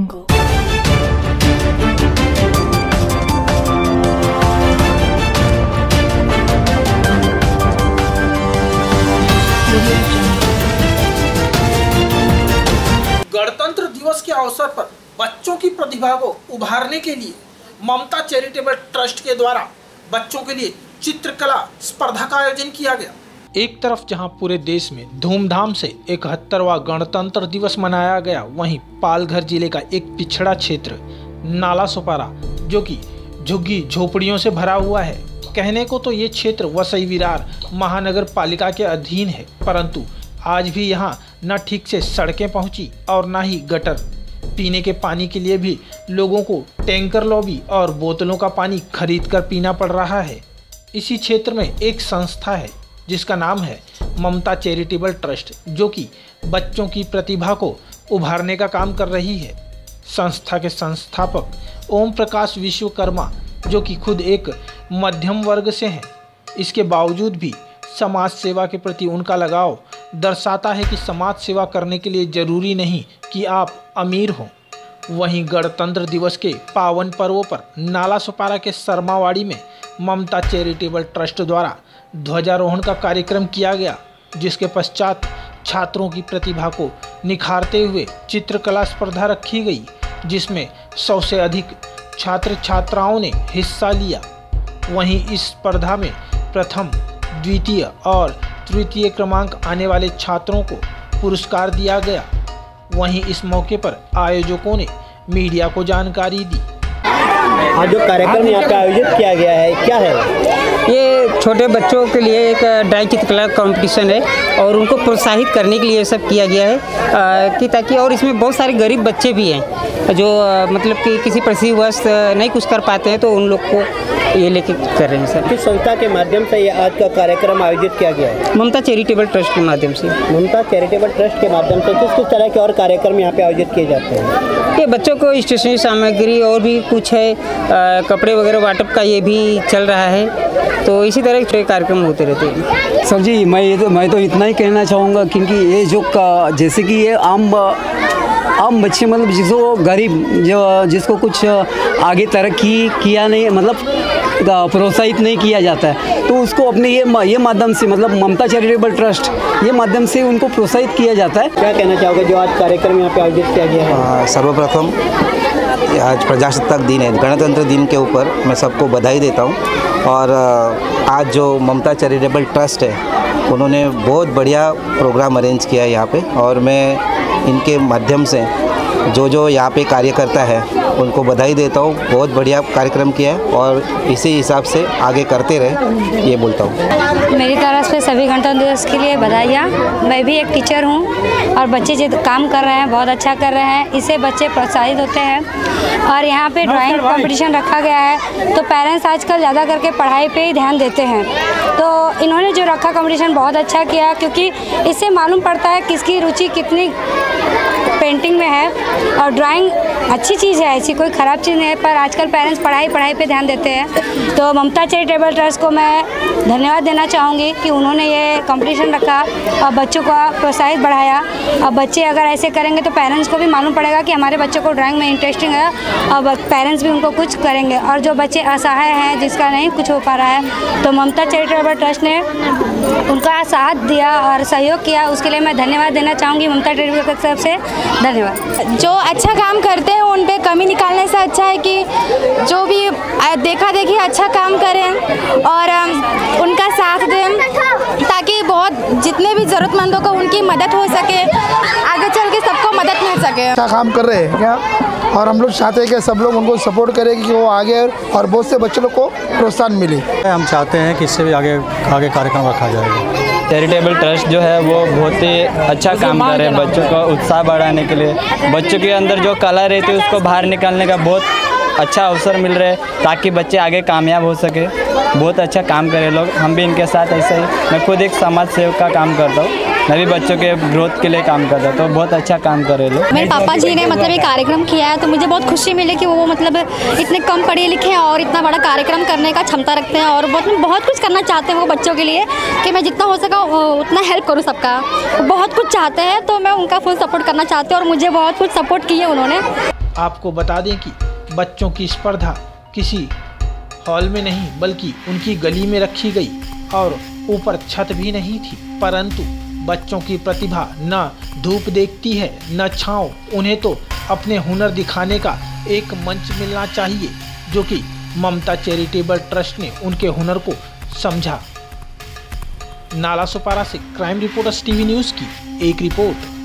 गणतंत्र दिवस के अवसर पर बच्चों की प्रतिभा को उभारने के लिए ममता चैरिटेबल ट्रस्ट के द्वारा बच्चों के लिए चित्रकला स्पर्धा का आयोजन किया गया। एक तरफ जहां पूरे देश में धूमधाम से 71वां गणतंत्र दिवस मनाया गया, वहीं पालघर जिले का एक पिछड़ा क्षेत्र नालासोपारा जो कि झुग्गी झोपड़ियों से भरा हुआ है। कहने को तो ये क्षेत्र वसई विरार महानगर पालिका के अधीन है, परंतु आज भी यहाँ न ठीक से सड़कें पहुँची और न ही गटर। पीने के पानी के लिए भी लोगों को टैंकर लॉबी और बोतलों का पानी खरीद कर पीना पड़ रहा है। इसी क्षेत्र में एक संस्था है जिसका नाम है ममता चैरिटेबल ट्रस्ट, जो कि बच्चों की प्रतिभा को उभारने का काम कर रही है। संस्था के संस्थापक ओम प्रकाश विश्वकर्मा, जो कि खुद एक मध्यम वर्ग से हैं, इसके बावजूद भी समाज सेवा के प्रति उनका लगाव दर्शाता है कि समाज सेवा करने के लिए जरूरी नहीं कि आप अमीर हों। वहीं गणतंत्र दिवस के पावन पर्व पर नालासोपारा के शर्मावाड़ी में ममता चैरिटेबल ट्रस्ट द्वारा ध्वजारोहण का कार्यक्रम किया गया, जिसके पश्चात छात्रों की प्रतिभा को निखारते हुए चित्रकला स्पर्धा रखी गई, जिसमें 100 से अधिक छात्र छात्राओं ने हिस्सा लिया। वहीं इस स्पर्धा में प्रथम, द्वितीय और तृतीय क्रमांक आने वाले छात्रों को पुरस्कार दिया गया। वहीं इस मौके पर आयोजकों ने मीडिया को जानकारी दी। आज जो कार्यक्रम यहाँ पे आयोजित किया गया है, क्या है? ये छोटे बच्चों के लिए एक ड्राइंग चित्रकला कंपटीशन है और उनको प्रोत्साहित करने के लिए ये सब किया गया है कि ताकि, और इसमें बहुत सारे गरीब बच्चे भी हैं जो मतलब कि किसी परिस्थितिवश नहीं कुछ कर पाते हैं, तो उन लोग को ये लेके कर रहे हैं सर। किस संस्था के माध्यम से ये आज का कार्यक्रम आयोजित किया गया है? ममता चैरिटेबल ट्रस्ट के माध्यम से। ममता चैरिटेबल ट्रस्ट के माध्यम से किस किस तरह के और कार्यक्रम यहाँ पे आयोजित किए जाते हैं? ये बच्चों को स्टेशनरी सामग्री और भी कुछ है, कपड़े वगैरह वाटप का ये भी चल रहा है, तो इसी तरह के कार्यक्रम होते रहते हैं। सर जी, मैं तो इतना ही कहना चाहूँगा, क्योंकि ये जो जैसे कि ये आम बच्चे, मतलब जिसको गरीब, जो जिसको कुछ आगे तरक्की किया नहीं, मतलब प्रोत्साहित नहीं किया जाता है, तो उसको अपने ये माध्यम से, मतलब ममता चैरिटेबल ट्रस्ट, ये माध्यम से उनको प्रोत्साहित किया जाता है। क्या कहना चाहोगे जो आज कार्यक्रम यहाँ पे आयोजित किया गया है? सर्वप्रथम आज प्रजासत्ताक दिन है, गणतंत्र दिन के ऊपर मैं सबको बधाई देता हूँ। और आज जो ममता चैरिटेबल ट्रस्ट है, उन्होंने बहुत बढ़िया प्रोग्राम अरेंज किया है यहाँ पे, और मैं इनके माध्यम से जो यहाँ पे कार्यकर्ता है उनको बधाई देता हूँ। बहुत बढ़िया कार्यक्रम किया है और इसी हिसाब से आगे करते रहे, ये बोलता हूँ। मेरी तरफ से सभी गणतंत्र दिवस के लिए बधाइयाँ। मैं भी एक टीचर हूँ और बच्चे जो काम कर रहे हैं बहुत अच्छा कर रहे हैं, इससे बच्चे प्रोत्साहित होते हैं। और यहाँ पे ड्राइंग कंपटीशन रखा गया है, तो पेरेंट्स आजकल ज़्यादा करके पढ़ाई पे ही ध्यान देते हैं, तो इन्होंने जो रखा कंपटीशन बहुत अच्छा किया, क्योंकि इससे मालूम पड़ता है किसकी रुचि कितनी पेंटिंग में है। और ड्राइंग अच्छी चीज़ है, ऐसी कोई ख़राब चीज़ नहीं है, पर आजकल पेरेंट्स पढ़ाई पे ध्यान देते हैं। तो ममता चैरिटेबल ट्रस्ट को मैं धन्यवाद देना चाहूँगी कि उन्होंने ये कंपटीशन रखा और बच्चों का प्रोत्साहित बढ़ाया। और बच्चे अगर ऐसे करेंगे तो पेरेंट्स को भी मालूम पड़ेगा कि हमारे बच्चों को ड्राइंग में इंटरेस्टिंग है, और पेरेंट्स भी उनको कुछ करेंगे। और जो बच्चे असहाय हैं, जिसका नहीं कुछ हो पा रहा है, तो ममता चैरिटेबल ट्रस्ट ने उनका साथ दिया और सहयोग किया, उसके लिए मैं धन्यवाद देना चाहूँगी ममता चैरिटेबल ट्रस्ट तरफ से। धन्यवाद। जो अच्छा काम करते हैं उन पे कमी निकालने से अच्छा है कि जो भी देखा देखी अच्छा काम करें और उनका साथ दें, ताकि बहुत जितने भी ज़रूरतमंदों को उनकी मदद हो सके, आगे चल के सबको मदद मिल सके। अच्छा काम कर रहे हैं क्या, और हम लोग चाहते हैं कि सब लोग उनको सपोर्ट करें कि वो आगे और बहुत से बच्चों को प्रोत्साहन मिले। हम चाहते हैं कि इससे भी आगे कार्यक्रम रखा जाएगा। चैरिटेबल ट्रस्ट जो है वो बहुत ही अच्छा काम कर रहे हैं बच्चों का उत्साह बढ़ाने के लिए। बच्चों के अंदर जो कला रहती है उसको बाहर निकालने का बहुत अच्छा अवसर मिल रहा है, ताकि बच्चे आगे कामयाब हो सके। बहुत अच्छा काम करे लोग, हम भी इनके साथ ऐसा ही। मैं खुद एक समाज सेवक का काम करता हूँ, मैं भी बच्चों के ग्रोथ के लिए काम करता हूँ, तो बहुत अच्छा काम करे लोग। मेरे पापा जी ने मतलब ये कार्यक्रम किया है, तो मुझे बहुत खुशी मिली कि वो मतलब इतने कम पढ़े लिखे हैं और इतना बड़ा कार्यक्रम करने का क्षमता रखते हैं, और बहुत कुछ करना चाहते हैं वो बच्चों के लिए, कि मैं जितना हो सका उतना हेल्प करूँ सबका। बहुत कुछ चाहते हैं, तो मैं उनका फुल सपोर्ट करना चाहती हूँ, और मुझे बहुत कुछ सपोर्ट किया उन्होंने। आपको बता दें कि बच्चों की स्पर्धा किसी हॉल में नहीं बल्कि उनकी गली में रखी गई और ऊपर छत भी नहीं थी, परंतु बच्चों की प्रतिभा न धूप देखती है न छांव। उन्हें तो अपने हुनर दिखाने का एक मंच मिलना चाहिए, जो कि ममता चैरिटेबल ट्रस्ट ने उनके हुनर को समझा। नाला सुपारा से क्राइम रिपोर्टर्स टीवी न्यूज़ की एक रिपोर्ट।